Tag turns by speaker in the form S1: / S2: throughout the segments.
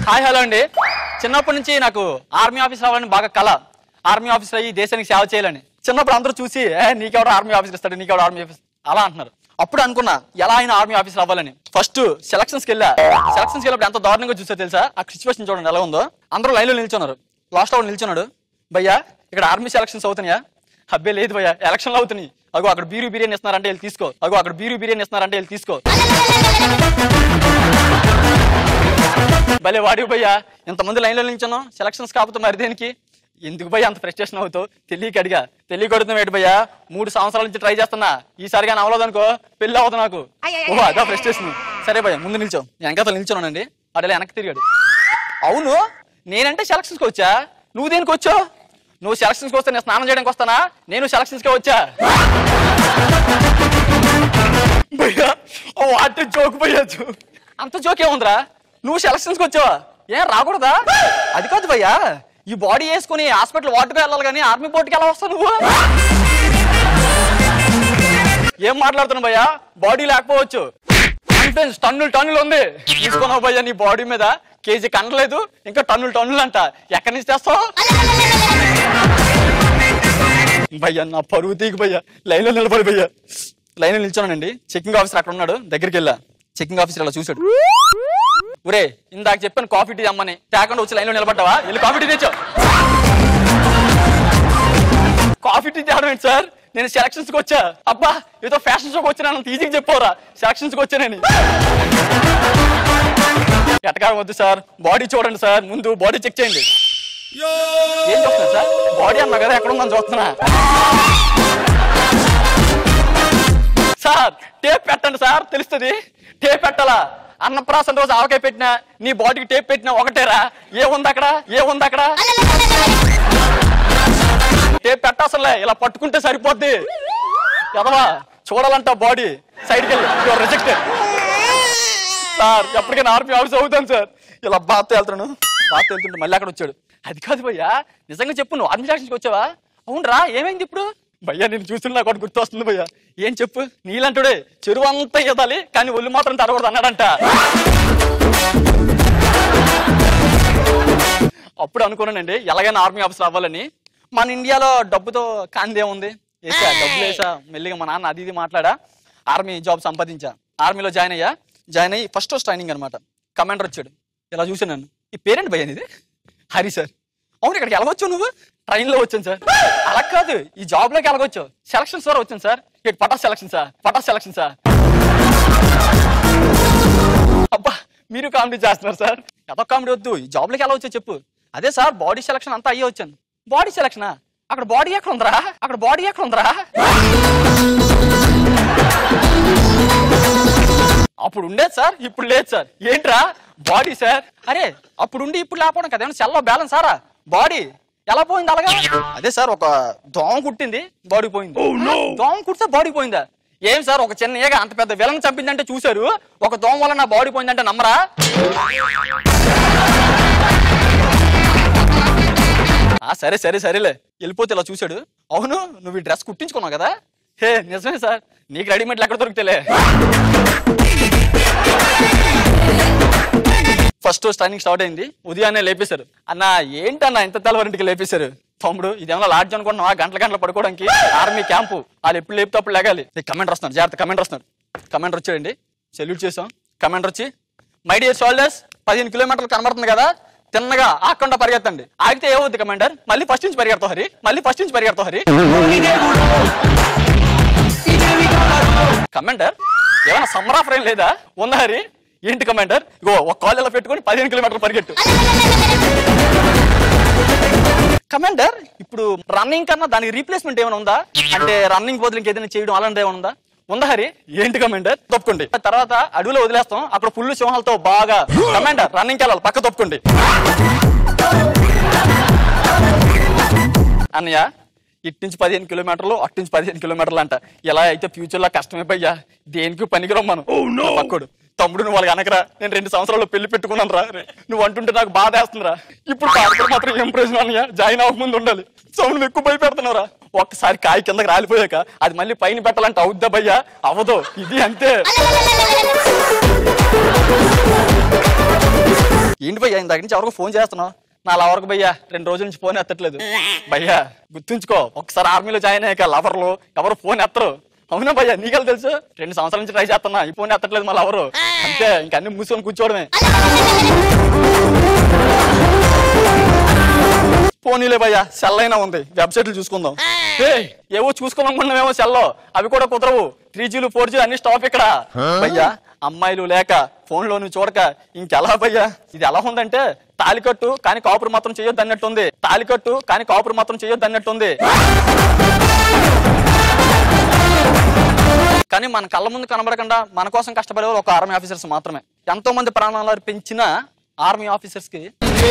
S1: Hi hello అండి. చిన్నప్పటి నుంచి నాకు ఆర్మీ ఆఫీస్ రావాలని బాగా కళ. ఆర్మీ ఆఫీసర్ అయ్యి దేశానికి సేవ చేయాలని. చిన్నప్పుడు అందరూ చూసి నీకెవడో ఆర్మీ ఆఫీసర్ ఇస్తాడు, నీకెవడో ఆర్మీ ఆఫీస్ అలా అంటున్నారు. అప్పుడు అనుకున్నా ఎలా అయినా ఆర్మీ ఆఫీసర్ అవ్వాలని. ఫస్ట్ సెలక్షన్స్కి వెళ్ళా. సెలక్షన్స్కి వెళ్ళినప్పుడు ఎంత దారుణంగా చూసా తెలుసా? ఆ సిచ్యువేషన్ చూడండి ఎలా ఉందో. అందరూ లైన్లో నిల్చున్నారు. లాస్ట్ లో నిల్చున్నాడు. భయ్యా ఇక్కడ ఆర్మీ సెలక్షన్స్ అవుతున్నాయా? అబ్బే లేదు భయ్యా, ఎలక్షన్లు అవుతున్నాయి. అగో అక్కడ బిర్యానీ ఇస్తున్నారంటే వెళ్ళి తీసుకో. అగో అక్కడ బిర్యానీ ఇస్తున్నారంటే వెళ్ళి తీసుకో. భలే వాడి భయ్యా, ఇంతమంది లైన్లో నిల్చున్నాం, సెలక్షన్స్ కాకపోతే మరి దేనికి? ఎందుకు భయ్యా అంత ఫ్రస్ట్రేషన్ అవుతావు? తెలియక అడిగా. తెలియకడుతున్నావు ఏంటి భయ్యా? 3 సంవత్సరాల నుంచి ట్రై చేస్తున్నా, ఈసారిగా అవ్వలేదనుకో పెళ్లి అవుతుంది నాకు. ఓహో అదా ఫ్రస్ట్రేషన్. సరే భయ్యా ముందు నిల్చో. వెనకాల నిల్చున్నానండి. అడలే వెనక్కి తిరిగాడు. అవును నేనంటే సెలక్షన్స్కి వచ్చా, నువ్వు దేనికి వచ్చావు? నువ్వు సెలక్షన్స్కి వస్తే నేను స్నానం చేయడానికి వస్తానా? నేను సెలక్షన్స్కే వచ్చా. భయ్యా వాటి జోక్ భయ్యా, అంత జోకే ఉందిరా. నువ్వు సెలక్షన్స్కి వచ్చావా? ఏం రాకూడదా? అది కాదు భయ్యా, ఈ బాడీ వేసుకుని హాస్పిటల్ వార్డుకు వెళ్ళాలి కానీ ఆర్మీ పోర్టుకి ఎలా వస్తావు నువ్వు? ఏం మాట్లాడుతున్నావు భయ్యా? బాడీ లేకపోవచ్చు, టన్నులు ఉంది. తీసుకున్నావు భయ్యా, నీ బాడీ మీద కేజీ కండలేదు, ఇంకా టన్నులు అంట. ఎక్కడి నుంచి తెస్తావు భయ్యా? నా పరువు తీగు భయ్యా. లైన్లో నిలబడి భయ్యా. లైన్లో నిల్చున్నానండి. చెకింగ్ ఆఫీసర్ అక్కడ ఉన్నాడు. దగ్గరికి వెళ్ళా. చెకింగ్ ఆఫీసర్ అలా చూశాడు. ఒరే ఇందాక చెప్పాను కాఫీ టీ అమ్మని, తేకుండా వచ్చి లైన్లో నిలబడ్డావా? వెళ్ళి కాఫీ టీ తెచ్చావు. కాఫీ టీ తేవడం ఏంటి సార్? నేను సెలక్షన్స్కి వచ్చా. అబ్బా ఏదో ఫ్యాషన్ షోకి వచ్చాను అంత ఈజీగా చెప్పవరా సెలక్షన్స్కి వచ్చానని. ఎటకారం వద్దు సార్, బాడీ చూడండి సార్, ముందు బాడీ చెక్ చేయండి. ఏం చూస్తున్నా సార్? బాడీ అన్నా కదా, ఎక్కడ ఉందని చూస్తున్నా. సార్ టేప్ పెట్టండి సార్, తెలుస్తుంది. టేప్ పెట్టాలా? అన్నప్రాసన రోజు ఆవకాయ పెట్టినా నీ బాడీకి టేప్ పెట్టినా ఒకటేరా. ఏముంది అక్కడ? టేప్ పెట్టాసలే, ఇలా పట్టుకుంటే సరిపోద్ది. ఎదవా చూడాలంట బాడీ. సైడ్కి వెళ్ళి రిజెక్టెడ్. సార్ ఎప్పటికైనా ఆర్మీ ఆఫీస్ అవుతాను సార్. ఇలా బాత్ వెళ్తుంటే మళ్ళీ అక్కడ వచ్చాడు. అది కాదు భయ్యా, నిజంగా చెప్పు, నువ్వు ఆర్మీ సెలక్షన్కి వచ్చావా? అవునరా, ఏమైంది ఇప్పుడు? భయ్యా నేను చూస్తున్నా నాకు ఒకటి గుర్తు వస్తుంది భయ్యా. ఏం చెప్పు? నీలంటుడే చెరువు అంతా ఈదాలి కానీ ఒళ్ళు మాత్రం తడకూడదు అన్నాడంట. అప్పుడు అనుకున్నానండి ఎలాగైనా ఆర్మీ ఆఫీసర్ అవ్వాలని. మన ఇండియాలో డబ్బుతో కాందేముంది, డబ్బులు వేసా మెల్లిగా మా నాన్న అది ఇది మాట్లాడా ఆర్మీ జాబ్ సంపాదించా. ఆర్మీలో జాయిన్ అయ్యి ఫస్ట్ ట్రైనింగ్ అనమాట. కమాండర్ వచ్చాడు. ఇలా చూసాను నన్ను. ఈ పేరెంట్ భయ్యా ఇది? హరి సార్. అవును ఇక్కడికి ఎలాగొచ్చావు నువ్వు? ట్రైన్లో వచ్చాను సార్. అలా కాదు, ఈ జాబ్ లోకి ఎలాగొచ్చావు? సెలక్షన్స్ ద్వారా వచ్చాను సార్. పటాస్ సెలక్షన్సా? అబ్బా మీరు కామెడీ చేస్తున్నారు సార్. ఎంత కామెడీ వద్దు, ఈ జాబ్ లోకి ఎలా వచ్చావు చెప్పు. అదే సార్ బాడీ సెలక్షన్ అంతా అయ్యే వచ్చాను. బాడీ సెలక్షనా? అక్కడ బాడీ ఎక్కడ ఉందరా? అప్పుడు ఉండేది సార్, ఇప్పుడు లేదు సార్. ఏంట్రా బాడీ సార్? అరే అప్పుడు ఉండి ఇప్పుడు లేకపోవడం కదా, సెల్లో బ్యాలెన్స్ సారా? బాడీ ఎలా పోయింది అలాగా? అదే సార్ ఒక దోమ కుట్టింది, బాడీ పోయింది. దోమ కుడితే బాడీ పోయిందా? ఏం సార్ ఒక చిన్న ఏగ అంత పెద్ద విలన్ చంపిందంటే చూశారు, ఒక దోమ వల్ల నా బాడీ పోయిందంటే నమ్మరా? సరేలే వెళ్ళిపోతే ఇలా చూశాడు. అవును నువ్వు ఈ డ్రెస్ కుట్టించుకున్నావు కదా? హే నిజమే సార్, నీకు రెడీమేడ్లు ఎక్కడ దొరుకుతలే. ఫస్ట్ ట్రైనింగ్ స్టార్ట్ అయింది. ఉదయాన్నే లేపేశారు. అన్న ఏంటన్నా ఇంత తెల్లవారింటికి లేపేశారు? తమ్ముడు ఇదేమన్నా లాడ్జ్ అనుకుంటున్నావా? గంటల పడుకోవడానికి ఆర్మీ క్యాంపు. వాళ్ళు ఎప్పుడు లేపితే అప్పుడు లేగాలి. కమాండర్ వస్తున్నాడు, జాగ్రత్త. కమాండర్ వచ్చాడండి. సెల్యూట్ చేసాం. కమాండర్ వచ్చి మై డియర్ సోల్జర్స్ 15 కిలోమీటర్లు కనబడుతుంది కదా, తిన్నగా ఆకుండా పరిగెత్తండి. ఆగితే ఏమవుద్ది కమాండర్? మళ్ళీ ఫస్ట్ నుంచి పరిగెడతావు హరి. కమాండర్ ఏమైనా సమ్మర్ ఆఫర్ ఏం లేదా? ఉందా హరి? ఏంటి కమాండర్? ఇగో ఒక కాల్ ఇలా పెట్టుకొని 15 కిలోమీటర్లు పరిగెట్టు. కమాండర్ ఇప్పుడు రన్నింగ్ కన్నా దానికి రీప్లేస్మెంట్ ఏమైనా ఉందా? అంటే రన్నింగ్ బదులు ఇంకేదైనా చేయడం అలాంటిది ఏమైనా ఉందా? ఉందా హరి? ఏంటి కమాండర్? తప్పుకోండి. తర్వాత అడవిలో వదిలేస్తాం, అక్కడ ఫుల్ సింహాలతో బాగా. కమాండర్ రన్నింగ్కి వెళ్ళాలి, పక్క తప్పుకోండి. అన్నయ్య ఇటు నుంచి 15 కిలోమీటర్లు, అటు నుంచి 15 కిలోమీటర్లు అంట. ఎలా అయితే ఫ్యూచర్ లో కష్టమే భయ్యా, దేనికి పనికిరాం మనం. పక్కడు తమ్ముడు నువ్వు వాళ్ళకి అనకరా, నేను 2 సంవత్సరాల్లో పెళ్లి పెట్టుకున్నాను రా. నువ్వు అంటుంటే నాకు బాధ వేస్తుందిరా. ఇప్పుడు కాకపోతే మాత్రం ఏం ప్రయోజనం అన్నయ్య, జాయిన్ అవ్వకముందు ఉండాలి. సౌండ్ ఎక్కువ భయపెడుతున్నావురా. ఒక్కసారి కాయ కిందకి రాలిపోయాక అది మళ్ళీ పైన పెట్టాలంటే అవుద్దా భయ్యా? అవ్వదు. ఇది అంతే. ఏంటి భయ్యా ఇందాక నుంచి ఎవరికి ఫోన్ చేస్తున్నావు? నా లవర్కు భయ్యా 2 రోజుల నుంచి ఫోన్ ఎత్తట్లేదు. భయ్యా గుర్తుంచుకో, ఒకసారి ఆర్మీలో జాయిన్ అయ్యాక లవర్లు ఎవరు ఫోన్ ఎత్తరు. అవునా భయ్యా, నీకెలా తెలుసు? 2 సంవత్సరాల నుంచి ట్రై చేస్తున్నా, ఈ ఫోన్ ఎత్తట్లేదు మా లవరు. అంతే, ఇంకన్నీ మూసుకొని కూర్చోవడమే. పోనీలే భయ్యా, సెల్ అయినా ఉంది, వెబ్సైట్లు చూసుకుందాం. ఏవో చూసుకోమనుకున్నామేమో సెల్లో, అవి కూడా కుదరవు. 3G 4G అన్ని స్టాప్ ఇక్కడ. భయ్యా అమ్మాయిలు లేక ఫోన్ లో నువ్వు చూడక ఇంకెలా భయ్యా? ఇది ఎలా ఉందంటే తాలికట్టు కానీ కాపురు మాత్రం చేయొద్దు అన్నట్టుంది. తాలికట్టు కానీ కాపురు మాత్రం చేయొద్దు అన్నట్టుంది. కానీ మన కళ్ళ ముందు కనబడకుండా మన కోసం కష్టపడేవారు ఒక ఆర్మీ ఆఫీసర్స్ మాత్రమే. ఎంతో మంది ప్రాణాలు అర్పించిన ఆర్మీ ఆఫీసర్స్ కి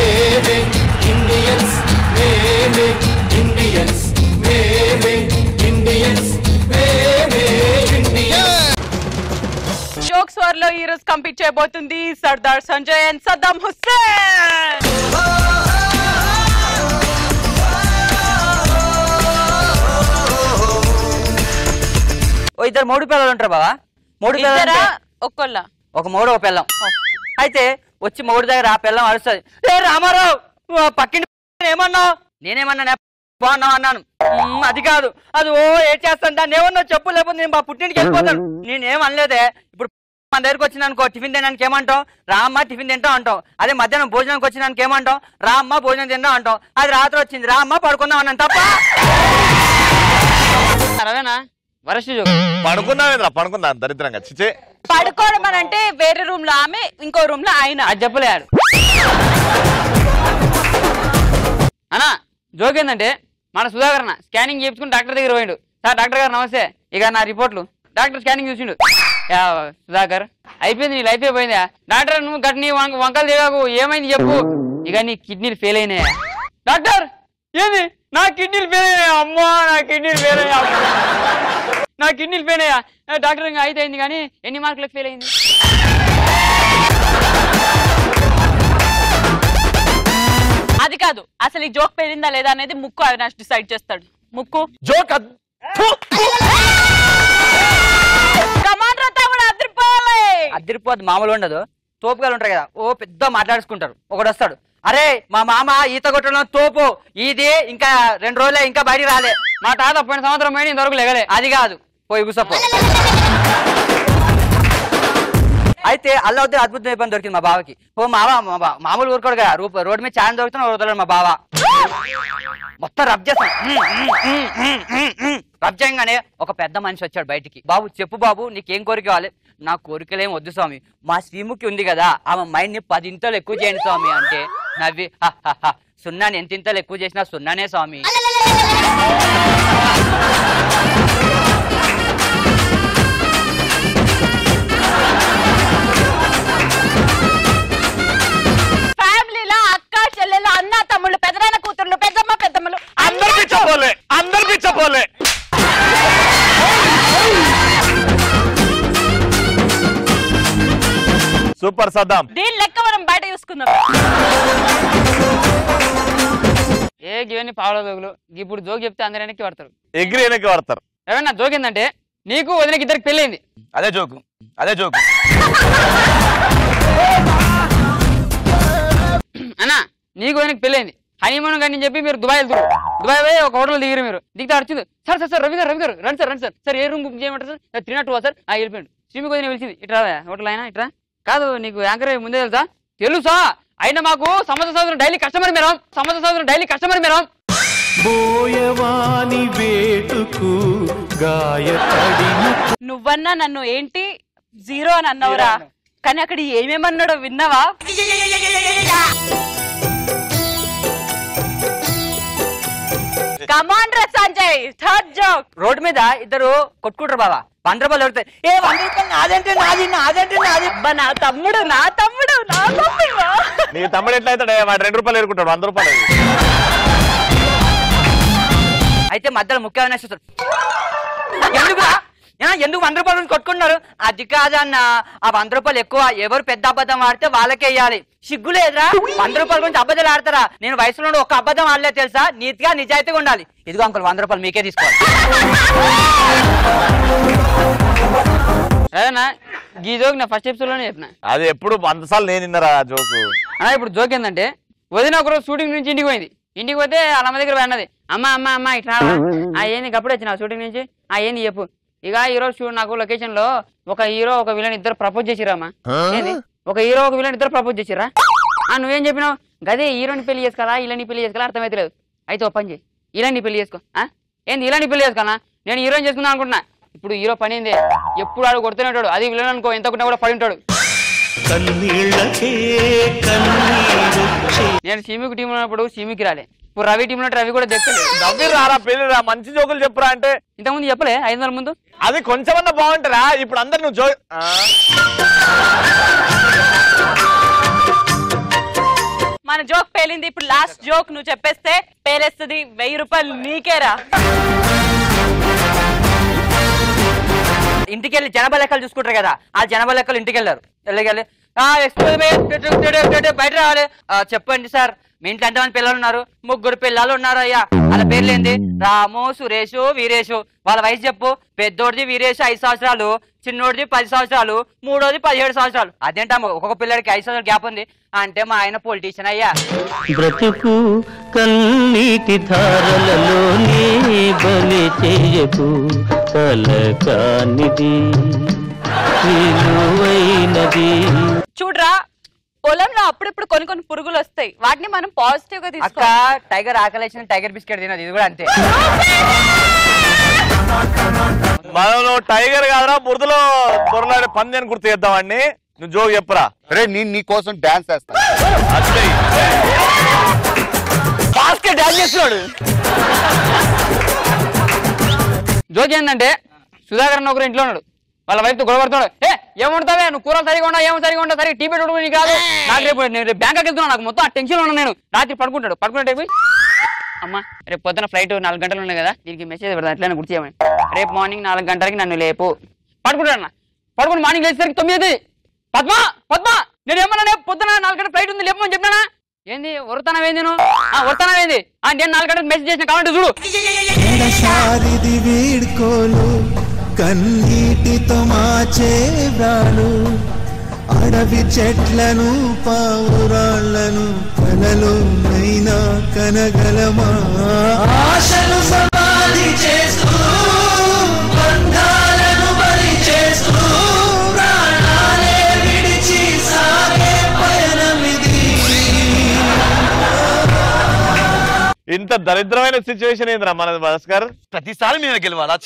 S2: జోక్స్ వార్ లో ఈ రోజు కంపీట్ చేయబోతుంది Sardar Sanjay and Saddam Hussein.
S3: ఇద్దరు 3 పిల్లలు ఉంటారు బావా. 3 పిల్లలు
S2: ఒక్కళ్ళ
S3: ఒక మూడో పిల్లం. అయితే వచ్చి 3 దగ్గర ఆ పిల్లం అరుస్తుంది, ఏ రామారావు పక్కింటి ఏమన్నావు? నేనేమన్నా బాగున్నావు అన్నాను. అది కాదు, అది ఏం చేస్తాను, దాన్ని ఏమన్నా చెప్పు, లేకపోతే నేను మా పుట్టింటికి వెళ్ళిపోతాను. నేనేం అనలేదే. ఇప్పుడు మన దగ్గరికి వచ్చినానుకో టిఫిన్ తినడానికి ఏమంటావు? రామ్మ టిఫిన్ తింటాం అంటాం. అదే మధ్యాహ్నం భోజనానికి వచ్చినానికి ఏమంటాం? రామ్మ భోజనం తింటాం అంటాం. అది రాత్రి వచ్చింది, రామ్మ పడుకుందాం అన్నాను తప్ప. అరవేనా వరస్ట్ జోక్.
S4: పడుకున్నావేంద్రా? పడుకుందా దరిద్రంగా. చిచే
S2: పడుకోవడం అని అంటే వేరే రూమ్ లో ఆమె, ఇంకో రూమ్ లో ఆయన.
S3: అది చెప్పలేడు అన్నా. జోక్ ఏంటంటే మన సుధాకర్ అన్న స్కానింగ్ చేయించుకుని డాక్టర్ దగ్గర పోయిండు. సార్ డాక్టర్ గారు నమస్తే, ఇక నా రిపోర్ట్లు. డాక్టర్ స్కానింగ్ చూసిండు. సుధాకర్ అయిపోయింది, నీ లైఫ్ అయిపోయిందా? డాక్టర్ నువ్వు గట్ నీ వంకలు దిగాకు, ఏమైంది చెప్పు. ఇక నీ కిడ్నీలు ఫెయిల్ అయినాయా? డాక్టర్ ఏంది నా కిడ్నీలు ఫెయిల్ అయినాయా? అమ్మా నా కిడ్నీలు ఫెయిల్ అయ్యా, నా కిడ్నీలు ఫెయిల్ అయ్యా. డాక్టర్ ఇంకా అయింది కానీ ఎన్ని మార్కులకు ఫెయిల్ అయింది?
S2: అది కాదు, అసలు ఈ జోక్ పేరిందా లేదా అనేది ముక్కు అవినాష్ డిసైడ్ చేస్తాడు. ముక్కు
S4: జోక్
S3: అదిరిపోద్ది, మామూలు ఉండదు. తోపుగాలు ఉంటారు కదా, ఓ పెద్ద మాట్లాడుకుంటారు. ఒకడు వస్తాడు, అరే మా మామ ఈత కొట్టడం తోపు, ఇది ఇంకా 2 రోజులే ఇంకా బయటికి రాలే. మా తాత పోయిన సంవత్సరం పోయి ఇంతవరకు లేగలే. అది కాదు, పోయి కూసపో. అయితే అల్లవుద్ది అద్భుతం ఇబ్బంది దొరికింది మా బావకి. ఓ మామూలు ఊరుకోడు కదా, రోడ్డు మీద ఛాన్స్ దొరుకుతున్నా వదలడు మా బావ. మొత్తం రబ్ చేస్తాం. రబ్ చేయగానే ఒక పెద్ద మనిషి వచ్చాడు బయటికి. బాబు చెప్పు బాబు, నీకేం కోరిక కావాలి? నా కోరికలేం వద్దు స్వామి, మా శ్రీముఖి ఉంది కదా, ఆమె మైండ్ ని 10 ఇంతలు ఎక్కువ చేయండి స్వామి అంటే నవ్వి, సున్నాని ఎంత ఇంతలు ఎక్కువ చేసినా సున్నానే స్వామి.
S2: ఫ్యామిలీలో అక్క చెల్లెలు అన్న తమ్ముళ్ళు పెదనాన్న కూతుర్లు పెద్దమ్మ పెద్దమ్మలు
S4: అందరికీ చెప్పలే. Super Saddam.
S2: దీని లెక్క మనం బయట చూసుకుందాం.
S3: ఇవన్నీ పావుల జోగులు. ఇప్పుడు జోక్ చెప్తే అందరు వెనక్కి పడతారు,
S4: ఎగిరి వెనక్కి పడతారు.
S3: ఏమన్నా జోక్ ఏంటంటే నీకు వదినకి ఇద్దరికి పెళ్ళైంది.
S4: అదే జోకు.
S3: అన్నా నీకు వదినకి పెళ్ళైంది, హనీమూన్ కానీ చెప్పి మీరు దుబాయ్ వెళ్తారు. దుబాయ్ పోయి ఒక హోటల్ దిగారు. మీరు దిగితే అడిచింది, సార్ రవి గారు రండి సార్ ఏ రూమ్ బుక్ చేయమంటారు సార్? 302 సార్. వెళ్ళిపోయాడు. శ్రీమి వదిన పిలిచింది, ఇట్రా హోటల్ అయినా ఇట్రా. కాదు నీకు యాంకర్ ముందే తెలుసా? అయినా మాకు సంవత్సరం డైలీ కస్టమర్ మీరు.
S2: నువ్వన్నా నన్ను ఏంటి 0 అని అన్నవరా, కానీ అక్కడ ఏమేమన్నాడో విన్నావా? కమాన్ రా సంజయ్, థర్డ్ జోక్.
S3: రోడ్ మీద ఇద్దరు కొట్టుకుంటారు బాబా. 100 రూపాయలు దొరుకుతాయి. 100 రూపాయలు నాదంటే నాది.
S2: నా తమ్ముడు
S4: నీ తమ్ముడు ఎట్లా అవుతాడు? వాడు 2 రూపాయలు ఎరుకుంటాడు, 100 రూపాయలు.
S3: అయితే మధ్యలో ముఖ్యమైన ఎందుకు 100 రూపాయల నుంచి కొట్టుకుంటున్నారు? అది కాదన్న, ఆ 100 రూపాయలు ఎక్కువ. ఎవరు పెద్ద అబద్ధం ఆడితే వాళ్ళకే ఇవ్వాలి. సిగ్గులేదురా? 100 రూపాయల గురించి అబద్ధాలు ఆడతారా? నేను వయసులో ఒక అబద్ధం ఆడలేదు తెలుసా? నీతిగా నిజాయితీగా ఉండాలి. ఇదిగో అంకుల్ 100 రూపాయలు మీకే తీసుకోవాలి. అదేనా ఈ జోక్ నా ఫస్ట్ ఎపిసోడ్ లోనే చెప్పిన.
S4: అది ఎప్పుడు 100 సార్లు నేను విన్నారా జోకు.
S3: అలా ఇప్పుడు జోక్ ఏంటంటే వదిన ఒకరోజు షూటింగ్ నుంచి ఇంటికి పోయింది. ఇంటికి పోతే వాళ్ళ అమ్మ దగ్గర అన్నది, అమ్మ ఇట్లా ఏంది అప్పుడే వచ్చిన షూటింగ్ నుంచి ఏంది చెప్పు. ఇక ఈరోజు నాకు లొకేషన్ లో ఒక హీరో ఒక విలన్ ఇద్దరు ప్రపోజ్ చేసిరామా. ఏంది ఒక హీరో ఒక విలన్ ఇద్దరు ప్రపోజ్ చేసిరా? నువ్వేం చెప్పినావు? గదే హీరోని పెళ్లి చేసుకోవాలా ఇలాని పెళ్లి చేసుకోవాలా అర్థమైతలేదు. అయితే ఓ పని చేయి, ఇలాని పెళ్లి చేసుకో. ఏంది ఇలాని పెళ్లి చేసుకోవాలా? నేను హీరోని చేసుకుందాం అనుకుంటున్నా. ఇప్పుడు హీరో పని ఏంది, ఎప్పుడు ఆడు కొడుతూనే ఉంటాడు. అది విలన్ అనుకో, ఎంత కొట్టినా కూడా పడి ఉంటాడు. నేను సిమికి టీం ఉన్నప్పుడు సిమికి రాలే, ఇప్పుడు రవి టీం రవి కూడా దక్కలేదు.
S4: రవి రారా పెళ్లి రా, మంచి జోకులు చెప్పురా అంటే
S3: ఇంతకుముందు చెప్పలే 5 నెలల ముందు.
S4: అది కొంచెమన్నా బాగుంటారా? ఇప్పుడు అందరు నువ్వు
S2: మన జోక్ పేలింది. ఇప్పుడు లాస్ట్ జోక్ నువ్వు చెప్పేస్తే పేలేస్తుంది. 1000 రూపాయలు నీకేరా.
S5: ఇంటికి వెళ్ళి జనాభా లెక్కలు చూసుకుంటారు కదా, ఆ జనాభా లెక్కలు ఇంటికి వెళ్ళారు. వెళ్ళి బయట రావాలి. చెప్పండి సార్, మీ ఇంట్లో ఎంతమంది పిల్లలు ఉన్నారు? 3 పిల్లలు ఉన్నారు అయ్యా. వాళ్ళ పేర్లు ఏంది? రాము, సురేషు, వీరేషు. వాళ్ళ వయసు చెప్పు. పెద్దోడిది వీరేషు 5 సంవత్సరాలు, చిన్నోడిది 10 సంవత్సరాలు, మూడోది 17 సంవత్సరాలు. అదేంటమ్మా ఒక్కొక్క పిల్లడికి 5 సంవత్సరాలు గ్యాప్ ఉంది అంటే మా ఆయన పొలిటీషియన్ అయ్యా.
S6: బ్రతుకు కన్నీటి ధారలలోనే బలి చేయకు, కలకానిది విలువైనది.
S2: చూడరా, పొలంలో అప్పుడప్పుడు కొన్ని పురుగులు వస్తాయి. వాటిని మనం పాజిటివ్ గా
S5: అక్క
S2: తీసుకోవాలి.
S5: టైగర్ ఆకలేసిన టైగర్ బిస్కెట్ తినదు, ఇది కూడా అంతే.
S4: మనలో టైగర్ కాదురా, బురదలో దొరలాడే పంది అని గుర్తు చేద్దామండి. నువ్వు జోక్ చెప్పురా.
S7: రే నేను నీ కోసం డాన్స్ చేస్తాను.
S1: బాస్కెట్ డాన్స్ చేస్తున్నాడు.
S3: జోక్ ఏంటంటే సుధాకర్ అన్న ఒకరు ఇంట్లో ఉన్నాడు, వాళ్ళ వైఫ్ తో గొడవడుతున్నాడు. ఏమంటావే నువ్వు కూరలు సరిగా ఉండవు, ఏమో సరిగా ఉండవు, సరిగా టీ పెట్టుకోవడం నీకు కాదు. నాకు నేను బ్యాంకాక్ వెళ్తున్నాను, నాకు మొత్తం ఆ టెన్షన్ ఉన్నాను. నేను రాత్రి పడుకుంటే అమ్మా రేపు పొద్దున ఫ్లైట్ 4 గంటలు ఉన్నాయి కదా, దీనికి మెసేజ్ పెడతాను ఎట్లయినా గుర్తు చేయమని. రేపు మార్నింగ్ 4 గంటలకి నన్ను లేపు. పడుకుని మార్నింగ్ లేచేసరికి 9. పద్మ నేను ఏమన్నా పొద్దున 4 గంటల ఫ్లైట్ ఉంది లేపమని చెప్పినా. ఏంది వరుతనం ఏంది నువ్వు? వరుతనం ఏంది? నేను 4 గంటలకు మెసేజ్ చేసిన కావాలంటే చూడు.
S8: కన్నీటితో మాచేవ్రాలు అడవి చెట్లను పావురాళ్లను కలలో నైనా కనగలమా? ఆశలు సమాధి చేస్తూ బంధాలను బలి చేస్తూ ప్రాణాలే విడిచి సాగే పయనమిది.
S4: ఇంత దరిద్రమైన సిచ్యువేషన్ ఏంద్రా మన భాస్కర్?
S1: ప్రతిసారి మేము గెలవాలా?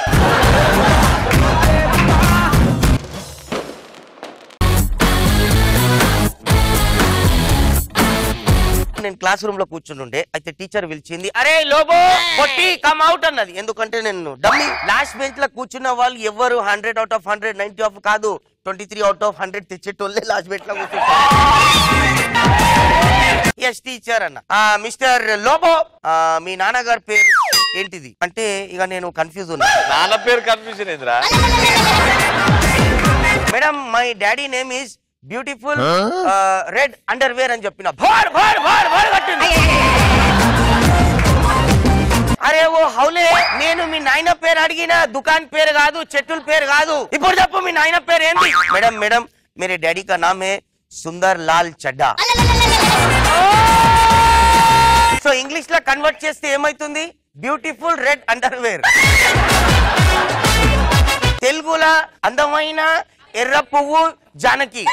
S9: నేను క్లాస్ రూమ్ లో కూర్చుంటుండే, అయితే టీచర్ పిలిచింది, అరే లోబో కొట్టి కమ్ అవుట్ అన్నది. ఎందుకంటే నేను డమ్మీ. లాస్ట్ బెంచ్ లో కూర్చున్న వాళ్ళు ఎవరు 100 out of 100, 90 ఆఫ్ కాదు, 23 out of 100 తెచ్చేటోళ్ళే లాస్ట్ బెంచ్ లో కూర్చుంటారు. ఎస్ టీచర్ అన్న. మిస్టర్ లోబో, మీ నాన్నగారి పేరు ఏంటిది అంటే ఇక నేను కన్ఫ్యూజ్ ఉన్నా.
S4: నాన్న పేరు కన్ఫ్యూజన్ ఏంద్రా?
S9: Madam my daddy name is beautiful red underwear అని చెప్పిన. అరే ఓ హౌలే, నేను మీ నాయన పేరు అడిగిన, దుకాన్ పేరు కాదు, చెట్టుల పేరు కాదు. ఇప్పుడు చెప్పు మీ నాయన పేరు ఏంటి? మేడం मेरे डैडी का नाम है सुंदर लाल चड्डा. సో ఇంగ్లీష్ లో కన్వర్ట్ చేస్తే ఏమైతుంది? Beautiful red underwear. తెలుగులో అందమైన ఎర్ర పువ్వు జానకి.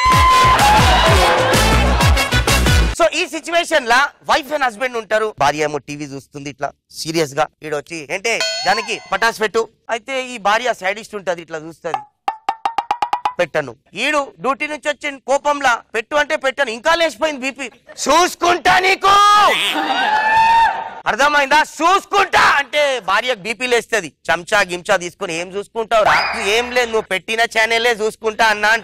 S9: సో ఈ సిచ్యువేషన్ లా వైఫ్ అండ్ హస్బెండ్ ఉంటారు. భార్య ఏమో టీవీ చూస్తుంది ఇట్లా సీరియస్ గా. ఈడొచ్చి ఏంటే జానకి పటాస్ పెట్టు. అయితే ఈ భార్య సైడిస్ట్ ఉంటది, ఇట్లా చూస్తుంది. పెట్టను. ఈడు డ్యూటీ నుంచి వచ్చి కోపంలా పెట్టు అంటే పెట్టను. ఇంకా లేచిపోయింది బీపీ. చూసుకుంటా నీకు అర్థమైందా? చూసుకుంటా అంటే భార్యకు బీపీ లేస్తుంది. చెంచా గిమ్చా తీసుకుని ఏం చూసుకుంటావు రా? ఏం లేదు, నువ్వు పెట్టిన ఛానలే చూసుకుంటా అన్నా అంట.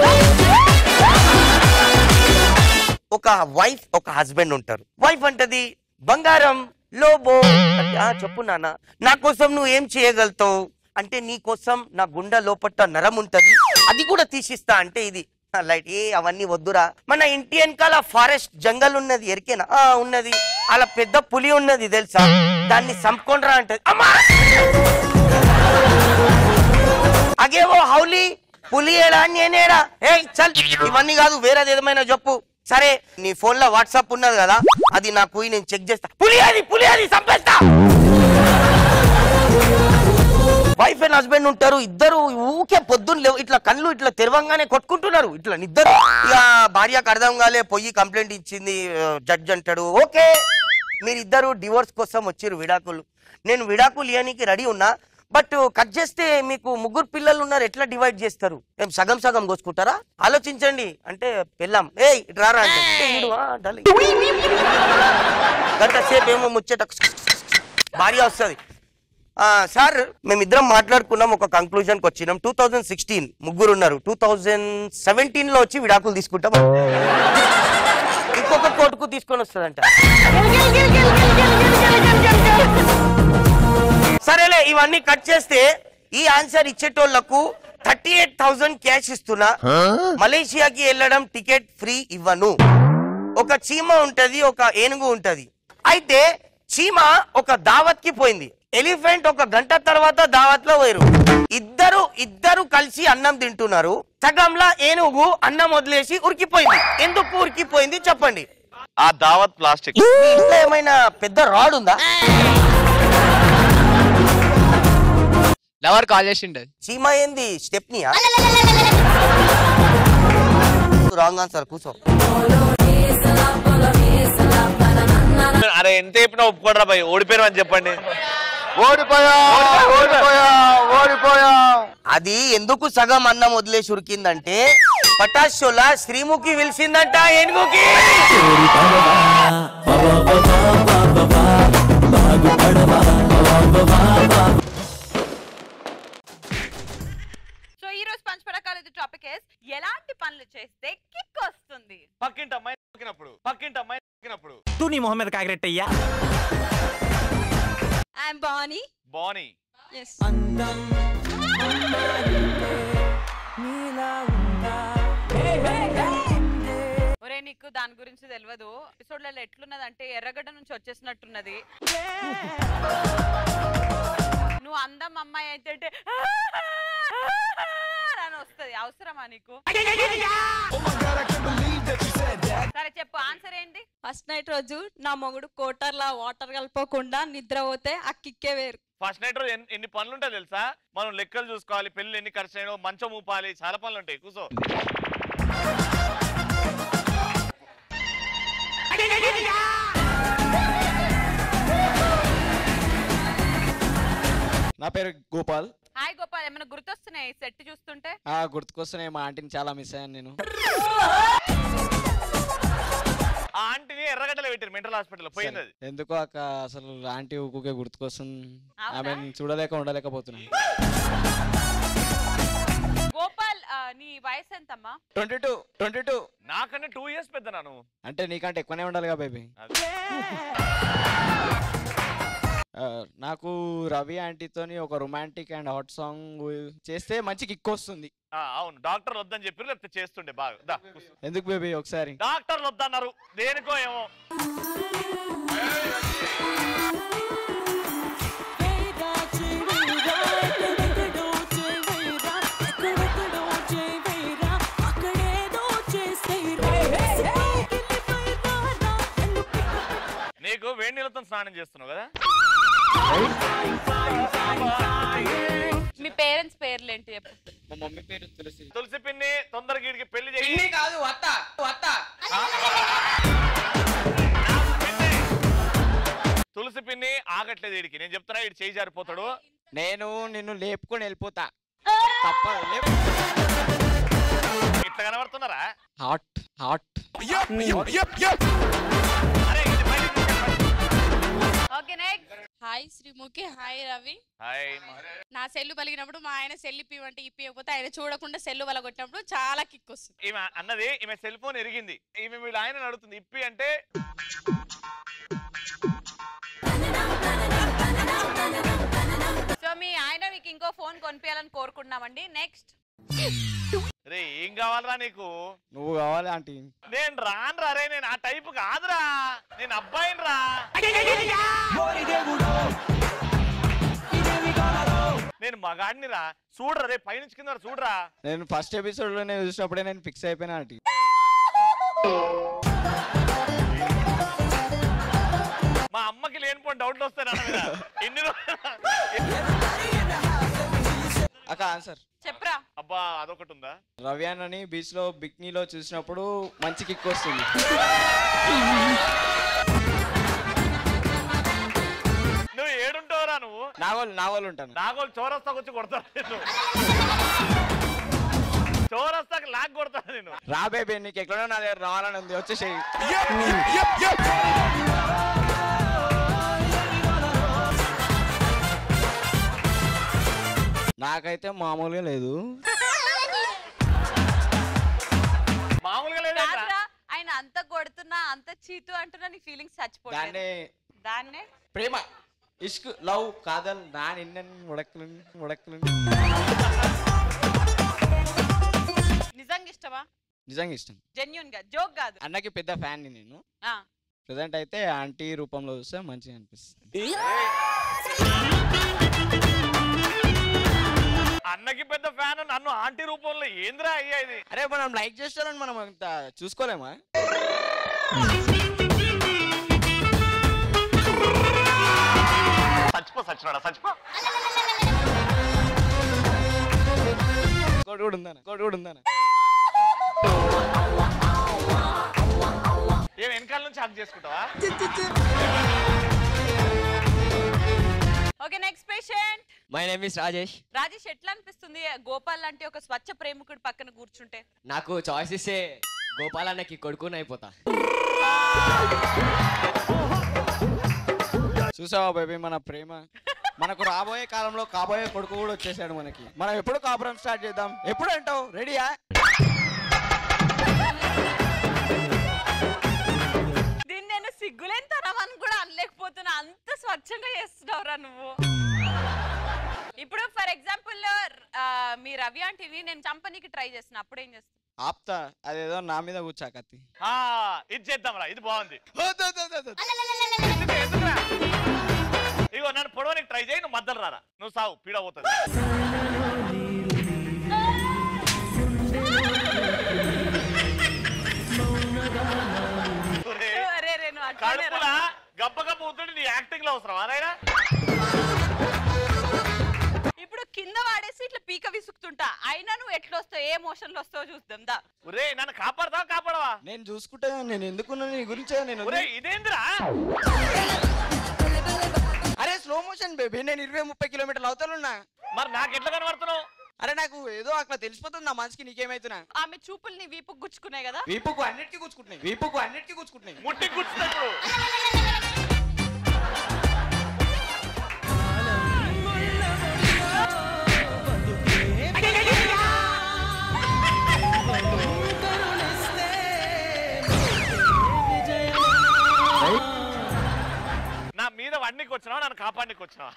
S9: ఒక వైఫ్ ఒక హస్బెండ్ ఉంటారు. వైఫ్ అంటది, బంగారం లోబో చెప్పు నాన్న, నా కోసం నువ్వు ఏం చేయగలుగుతావు అంటే, నీ కోసం నా గుండె లోపట్ట నరం ఉంటది, అది కూడా తీసిస్తా అంటే. ఇది లైట్ అవన్నీ వద్దురా. మన ఇంటి వెనకాల ఫారెస్ట్ జంగల్ ఉన్నది, ఎరికేనా? ఉన్నది. అలా పెద్ద పులి ఉన్నది తెలుసా, దాన్ని చంపుకొనరా అంటది. అమ్మా అగేవో హౌలీ పులి ఏడా నేనేడా? చల్ ఇవన్నీ కాదు, వేరేది ఏమైనా చెప్పు. సరే నీ ఫోన్ లో వాట్సాప్ ఉన్నది కదా, అది నాకు నేను చెక్ చేస్తా. పులియాది చంపేస్తా. వైఫ్ అండ్ హస్బెండ్ ఉంటారు, ఇద్దరు ఊకే పొద్దున్న లేవు, ఇట్లా కళ్ళు ఇట్లా తెరవంగానే కొట్టుకుంటున్నారు ఇట్లా నిద్దరు. ఇక భార్యకు అర్థం కాలే, పోయి కంప్లైంట్ ఇచ్చింది. జడ్జ్ అంటాడు ఓకే మీరిద్దరు డివోర్స్ కోసం వచ్చారు విడాకులు, నేను విడాకులు ఇవ్వడానికి రెడీ ఉన్నా, బట్ కట్ చేస్తే మీకు 3 పిల్లలు ఉన్నారు, ఎట్లా డివైడ్ చేస్తారు? ఏం సగం సగం కోసుకుంటారా? ఆలోచించండి అంటే పెళ్ళాం రారా అంటే గంట సేపు ఏమో ముచ్చట భార్య వస్తుంది. సార్ మేమిద్దరం మాట్లాడుకున్నాం, ఒక కంక్లూజన్కి వచ్చినాం. 2016 ముగ్గురు ఉన్నారు, 2017 లో వచ్చి విడాకులు తీసుకుంటాం. ఇంకొక కోర్టుకు తీసుకొని వస్తుందంట. సరేలే ఇవన్నీ కట్ చేస్తే ఈ ఆన్సర్ ఇచ్చేటోళ్లకు 38,000 క్యాష్ ఇస్తున్నా. మలేషియాకి వెళ్ళడం టికెట్ ఫ్రీ ఇవ్వను. ఒక చీమ ఉంటది, ఒక ఏనుగు ఉంటది. అయితే చీమ ఒక దావత్ కి పోయింది, ఎలిఫెంట్ ఒక గంట తర్వాత దావత్ లో పోయారు. ఇద్దరు కలిసి అన్నం తింటున్నారు. సగంలా ఏనుగు అన్నం వదిలేసి ఉరికిపోయింది. ఎందుకు ఉరికిపోయింది చెప్పండి?
S4: ఆ దావత్ ప్లాస్టిక్.
S9: ఇంట్లో ఏమైనా పెద్ద రాడ్ ఉందా?
S3: లవర్ కాల్ చేసిండు.
S9: చీమ ఏంది స్టెప్నియా? రాంగ్ ఆన్సర్, కూర్చో.
S4: అరే ఎంత చెప్పినా ఒప్పుకోడరా భయ్, ఓడిపోయారు అని చెప్పండి.
S7: ఓడిపోయా.
S9: అది ఎందుకు సగం అన్నం వదిలేసి ఉరికిందంటే పటాషోలా శ్రీముఖి పిలిచిందంట ఏనుగుకి.
S2: సో ఈ రోజు పంచపడకాల టాపిక్ ఎలాంటి పనులు చేస్తే కిక్ వస్తుంది?
S4: పక్కింటి అమ్మాయి నొక్కినప్పుడు.
S10: తూ నీ మొహం మీద కాకిరెట్టయ్యా.
S2: I'm Bunny.
S4: బానీ.
S2: yes. ఒరే నీకు దాని గురించి తెలియదు. ఎపిసోడ్లలో ఎట్లున్నదంటే ఎర్రగడ్డ నుంచి వచ్చేసినట్టున్నది. నువ్వు అందం అమ్మాయి అయితే అని వస్తుంది, అవసరమా నీకు? సరే చెప్పు, ఆన్సర్ ఏంటి?
S11: ఫస్ట్ నైట్ రోజు నా మొగుడు కోటర్లా వాటర్ కలపకుండా నిద్ర పోతే ఆ కిక్కే వేరు.
S4: ఫస్ట్ నైట్ రోజు ఎన్ని పనులు ఉంటాయి తెలుసా? మనం లెక్కలు చూసుకోవాలి, పెళ్లి ఎన్ని ఖర్చు అయినా, మంచం ఊపాలి, చాలా పనులు ఉంటాయి. కూర్చో.
S10: నా పేరు గోపాల్.
S2: హాయ్ గోపాల్, ఏమైనా గుర్తొస్తున్నాయి సెట్ చూస్తుంటే?
S10: గుర్తుకొస్తున్నాయి, మా ఆంటీని చాలా మిస్ అయ్యాను నేను.
S4: ఆ ఆంటీని ఎర్రగడ్డలో పెట్టారు మెంటల్ హాస్పిటల్, పోయింది అది.
S10: ఎందుకో అక్క అసలు ఆంటీ ఊకే గుర్తుకొస్తుంది, ఆమె చూడలేక ఉండలేకపోతున్నాను.
S2: గోపాల్ నీ వయసు ఎంతమ్మా?
S10: 22.
S4: నాకన్నా 2 years పెద్ద నాను.
S10: అంటే నీకంటే ఎక్కువనే ఉండాలిగా బేబీ. నాకు రవి ఆంటీతోని ఒక రొమాంటిక్ అండ్ హాట్ సాంగ్ చేస్తే మంచి కిక్ వస్తుంది.
S4: అవును, డాక్టర్లు వద్దని చెప్పారు, లేకపోతే చేస్తుండే బాగా.
S10: ఎందుకు బేబీ ఒకసారి?
S4: డాక్టర్లు వద్దన్నారు, దేనికో ఏమో. నీకు వేడి నీళ్ళతో స్నానం చేస్తున్నావు కదా?
S2: మీ పేరెంట్స్ పేర్లు ఏంటి చెప్పు?
S10: మా మమ్మీ పేరు తులసి.
S4: తులసి పిన్ని, తొందరగా వీడికి పెళ్లి చేయి.
S3: కాదు అత్త.
S4: తులసి పిన్ని ఆగట్లేదు వీడికి, నేను చెప్తున్నా వీడు చేయి జారిపోతాడు.
S10: నేను నిన్ను లేపుకొని వెళ్ళిపోతా, తప్పదు.
S4: ఇట్లా కనబడుతున్నారా?
S10: Hot.
S2: Okay next.
S11: Hi Sreemukhi. Hi Ravi.
S4: Hi.
S11: నా సెల్లు పలిగినప్పుడు మా ఆయన సెల్ ఇప్పిమంటే ఇప్పియకపోతే ఆయన చూడకుండా సెల్లు వలగొట్టినప్పుడు చాలా కిక్ వస్తుంది.
S4: ఈమె అన్నది ఈమె సెల్ ఫోన్ ఎరిగింది, ఈమె వీళ్ళు ఆయన అడుగుతుంది ఇప్పి అంటే.
S2: సో మీ ఆయన మీకు ఇంకో ఫోన్ కొనిపించాలని కోరుకుంటున్నామండి. నెక్స్ట్.
S4: రే ఏం కావాలరా నీకు?
S10: నువ్వు కావాలి ఆంటీ.
S4: నేను రాను రా రే, నేను ఆ టైపు కాదురా, నేను అబ్బాయిని రా. నేను మగాడిని రా, చూడరా రే, పైనుంచి కింద చూడరా.
S10: నేను ఫస్ట్ ఎపిసోడ్ లోనే చూసినప్పుడే నేను ఫిక్స్ అయిపోయినా ఆంటీ.
S4: మా అమ్మకి లేనిపోయిన డౌట్లు వస్తాయి అన్న మీద. ఎన్ని
S10: అక్క ఆన్సర్
S2: చెప్పరా.
S4: అబ్బా అదొకటి ఉందా?
S10: రవి అన్నని బీచ్ లో బిక్నీలో చూసినప్పుడు మంచి కిక్ వస్తుంది.
S4: నువ్వు ఏడుంటావురా నువ్వు?
S10: నాగోలు ఉంటాను.
S4: నాగోలు చౌరస్తాకు వచ్చి కొడతాను నేను. చౌరస్తాకి లాగ్ కొడతాను నేను.
S10: రా బేబీ నీకు ఎక్కడో నా దగ్గర రావాలని ఉంది, వచ్చేసేయి. నాకైతే మామూలుగా లేదు.
S4: మామూలుగా లేదు.
S2: కాదురా, ఆయన అంత కొడుతున్నా అంత చీతు అంటున్నా నీ ఫీలింగ్స్ చచ్చిపోతాయి. దాన్నే
S10: ప్రేమ, ఇష్క్, లవ్, కాదల్ నా నిన్న ఉడకలు.
S2: నిజంగా ఇష్టమా?
S10: నిజంగా ఇష్టం.
S2: జెన్యూన్ గా, జోక్ కాదు.
S10: అన్నకి పెద్ద ఫ్యాన్ నేను. ప్రెసెంట్ అయితే ఆంటీ రూపంలో చూస్తే మంచిగా అనిపిస్తుంది.
S4: అన్నకి పెద్ద ఫ్యాన్, నన్ను ఆంటీ రూపంలో ఏంద్రా అయ్యా ఇది?
S10: అరే మనం లైక్ చేస్తారని మనం అంత చూసుకోలేమా?
S4: చచ్చిపోడా చచ్చిపో.
S10: కోడి కూడా ఉందనా?
S4: ఏం వెనకాల నుంచి హక్ చేసుకుంటావా?
S2: Okay, next patient.
S12: My name is Rajesh.
S2: Rajesh, ఎట్లా అనిపిస్తుంది గోపాల్ లాంటి ఒక స్వచ్ఛ ప్రేమికుడు పక్కన కూర్చుంటే?
S12: నాకు చాయిస్ ఇస్తే గోపాల్ అన్నకి కొడుకుని అయిపోతా.
S10: చూసావా బేబీ మన ప్రేమ? మనకు రాబోయే కాలంలో కాబోయే కొడుకు కూడా వచ్చేసాడు మనకి. మనం ఎప్పుడు కాపురం స్టార్ట్ చేద్దాం? ఎప్పుడు అంటావు? రెడీయా?
S2: దీన్ని నేను సిగ్గులేని తరం అని కూడా అనలేకపోతున్నా, అంత స్వచ్ఛంగా చేస్తున్నావురా నువ్వు. ఇప్పుడు ఫర్ ఎగ్జాంపుల్ మీ రవి ఆంటీని నేను చంపనీకి ట్రై చేస్తున్నా, అప్పుడు ఏం చేస్తా?
S10: ఆప్తా, అదేదో నా మీద కూర్చా కత్తి.
S4: ఇది చేద్దాంరా, ఇది బాగుంది. ఇగో నన్ను పొడవనికి ట్రై చేయి, నువ్వు మద్దలు రారా, నువ్వు సావు, పీడ పోతుంది. కడుపులా గబ్బ గబ్బ అవుతుంది, నీ యాక్టింగ్ లో అవసరం అదైనా.
S2: ఇప్పుడు కింద వాడేసి ఇట్లా పీక విసుకుతుంటా, అయినా నువ్వు ఎట్లా వస్తావు, ఏ మోషన్ లో వస్తావు చూద్దాం దా.
S4: ఒరే నన్ను కాపాడవా?
S10: నేను చూసుకుంటా, నేను ఎందుకున్నా నీ గురించే. నేను
S4: ఇదేంద్రా?
S10: అరే స్లో మోషన్ బేబీ, నేను 20-30 కిలోమీటర్లు అవతలున్నా.
S4: మరి నాకు ఎట్లా కనబడుతున్నావు?
S10: అరే నాకు ఏదో అట్లా తెలిసిపోతుంది నా మనసుకి, నీకేమైతున్నా?
S2: ఆమె చూపులు నీ వీపుకు గుచ్చుకున్నాయి కదా?
S10: వీపుకు అన్నిటికీ గుచ్చుకుంటున్నాయి.
S4: ముట్టికి గుచ్చుతాడు. నా మీద వన్నికి వచ్చినావా, నన్ను కాపాడికి వచ్చినావా?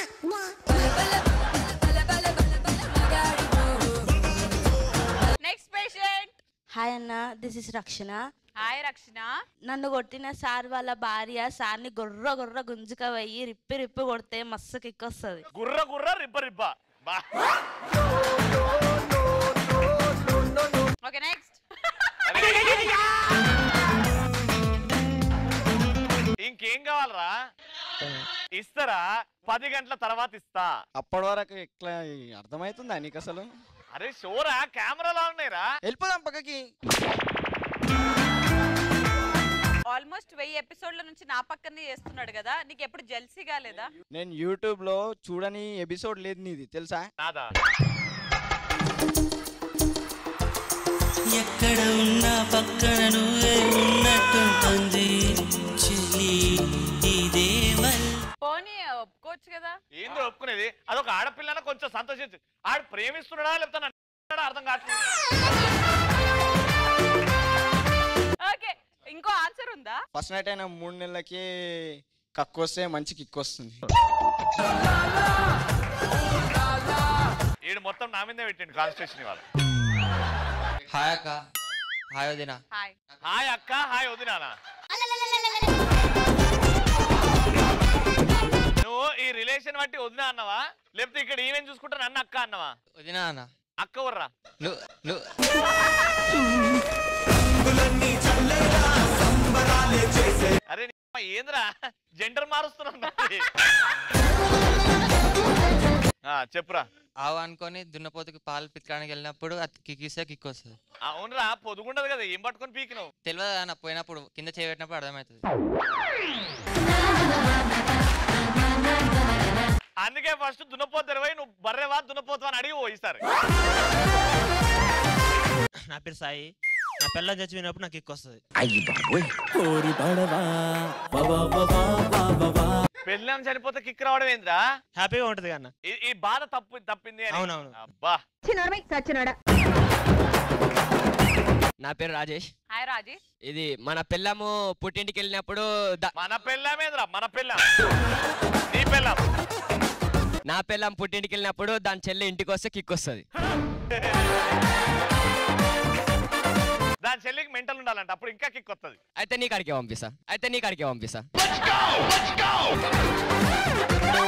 S2: Next patient.
S13: హాయ్ అన్న, this is Rakshana.
S2: Hi Rakshana.
S13: నన్ను కొట్టిన సార్ వాళ్ళ భార్య సార్ని గొర్ర గుంజుక పోయి రిప్పి కొడితే మస్తు కిక్ వస్తుంది.
S4: గుర్ర రిబ్బ.
S2: Okay next.
S4: ఇంకేం కావాలరా? ఇస్తారా? 10 గంటల తర్వాత ఇస్తా.
S10: అప్పటి వరకు ఎట్లా అర్థమవుతుందా నీకు అసలు?
S4: అరే షోరా, కెమెరాలో ఉన్నాయిరా.
S10: వెళ్ళిపోదాం పక్కకి.
S2: ఆల్మోస్ట్ 1000 ఎపిసోడ్ల నుంచి నా పక్కనే చేస్తున్నాడు కదా, నీకు ఎప్పుడు జెల్సీ కాలేదా?
S10: నేను యూట్యూబ్ లో చూడని ఎపిసోడ్ లేదు నీది తెలుసా?
S4: నాదా?
S8: ఎక్కడ ఉన్నా పక్కన నువ్వే ఉన్నట్టుంటుంది చెలి, ఇదే
S2: పోనీ ఒప్పుకోవచ్చు కదా.
S4: ఏందో ఒప్పుకునేది? అదొక ఆడపిల్లన కొంచెం సంతోషించు. ఆడు ప్రేమిస్తున్నాడా లేకపోతే అర్థం కావట్లేదు.
S2: ఓకే, ఇంకో ఆన్సర్ ఉందా?
S10: ఫస్ట్ నైట్ అయినా 3 నెలలకి కక్కొస్తే మంచి కిక్ వస్తుంది.
S4: ఈడు మొత్తం నా మీదే పెట్టిండు కాన్స్టిట్యూషన్ ఇవాళ.
S12: హాయ్ అక్క, హాయ్ వదినా.
S4: హాయ్ అక్క, హాయ్ వదినానా. నువ్వు ఈ రిలేషన్ బట్టి వదినా అన్నవా, లేకపోతే ఇక్కడ ఈవెన్ చూసుకుంటా నన్ను అక్క అన్నవా?
S12: వదినా అన్న.
S4: అక్క వర్రా.
S12: నువ్వు
S4: ఏంద్రా జెండర్ మారుస్తున్నా చెప్పురా.
S14: ఆవు అనుకొని దున్నపోతుకి పాలు పితకడానికి వెళ్ళినప్పుడు అది కిక్కిస్తే కిక్ వస్తుంది.
S4: అవునరా పొదుగుండదు కదా, ఏం పట్టుకొని పీకినావు?
S14: తెలియదు అన్న, పోయినప్పుడు కింద చేయబెట్టినప్పుడు అర్థమవుతుంది.
S4: అందుకే ఫస్ట్ దున్నపోతు తెరవై నువ్వు బర్రెవా దున్నపోతావా అని అడిగి పోయిస్తారు.
S15: నా పేరు సాయి. నా పిల్లలు చచ్చిపోయినప్పుడు నాకు ఎక్కువ వస్తుంది.
S4: పెళ్ళాం చనిపోతే కిక్ రావడం ఏంద్రా?
S15: హ్యాపీగా ఉంటది అన్న.
S4: ఈ బాధ తప్పింది అని.
S15: అవునవును.
S4: అబ్బా
S12: నా పేరు రాజేష్.
S2: హాయ్ రాజేష్.
S12: ఇది మన పిల్లము పుట్టింటికి వెళ్ళినప్పుడు
S4: మన పెళ్ళామేంద్రా? మన పెళ్ళాం నీ పెళ్ళాం.
S12: నా పిల్లం పుట్టింటికి వెళ్ళినప్పుడు దాని చెల్లి ఇంటికి వస్తే కిక్ వస్తుంది.
S4: దాని చెల్లికి మెంటల్ ఉండాలంట, అప్పుడు ఇంకా కిక్ వస్తుంది.
S12: అయితే నీ కాడికే పంపిస్తా.